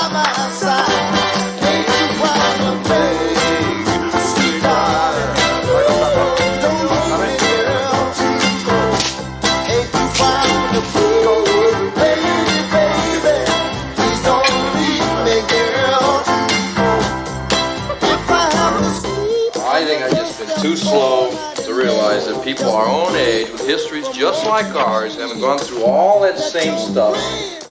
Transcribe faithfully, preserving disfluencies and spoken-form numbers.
by my side. Ain't you proud of me, sweet darling? Don't leave me, girl, to go. Ain't you proud of me, baby, baby? Please don't leave me, girl, to go. If I have a sweet, I think I've just been too slow to realize that people our own age, with histories just like ours, haven't gone through all that same stuff.